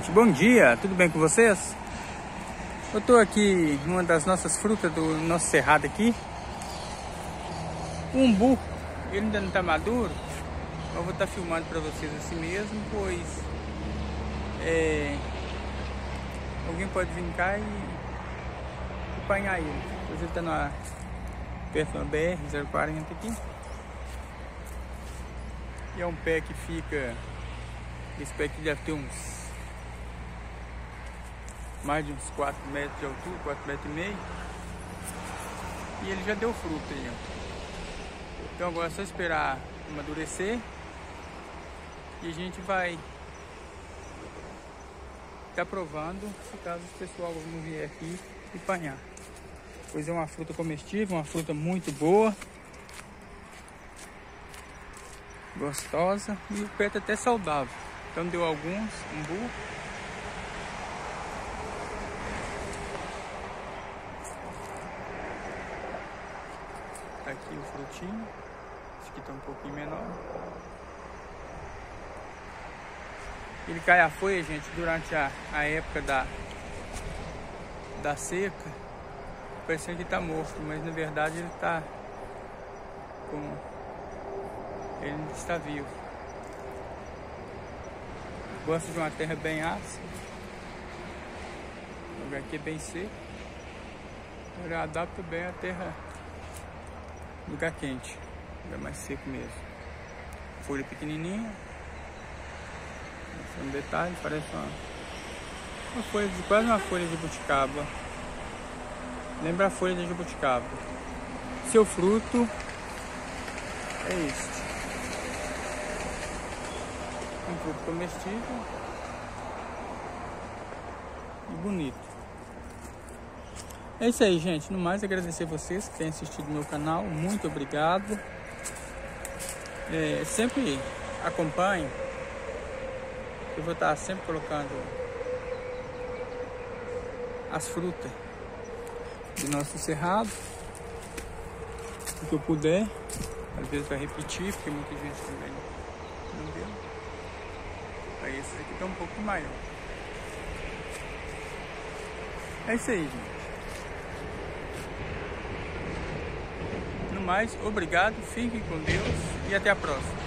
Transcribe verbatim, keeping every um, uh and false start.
gente, bom dia, tudo bem com vocês? Eu tô aqui em uma das nossas frutas do nosso cerrado aqui. O umbu, ele ainda não tá maduro, mas eu vou estar filmando para vocês assim mesmo, pois é, alguém pode vir cá e apanhar ele. Pois ele tá na, perto da B R zero quarenta aqui. E é um pé que fica, esse pé aqui deve ter uns mais de uns quatro metros de altura, quatro metros e meio. E ele já deu fruto aí, ó. Então agora é só esperar amadurecer e a gente vai estar provando, se caso o pessoal não vier aqui e apanhar. Pois é uma fruta comestível, uma fruta muito boa, gostosa, e o pé tá até saudável. Então deu alguns umbu. Tá aqui o frutinho. Esse aqui tá um pouquinho menor. Ele cai a folha, gente, durante a, a época da, da seca. Parecendo que tá morto, mas na verdade ele tá com... ele está vivo. Gosta de uma terra bem ácida. O lugar aqui é bem seco. Ele adapta bem a terra, lugar quente, lugar mais seco mesmo. Folha pequenininha. Esse é um detalhe, parece uma, uma folha de quase uma folha de jabuticaba. Lembra a folha de jabuticaba. Seu fruto é este. Um fruto comestível e bonito. É isso aí, gente. No mais, agradecer vocês que têm assistido meu canal. Muito obrigado. É, sempre acompanhe. Eu vou estar sempre colocando as frutas do nosso cerrado, o que eu puder. Às vezes vai repetir, porque muita gente também não viu. Aí esses aqui estão um pouco maior. É isso aí, gente. No mais, obrigado, fiquem com Deus e até a próxima.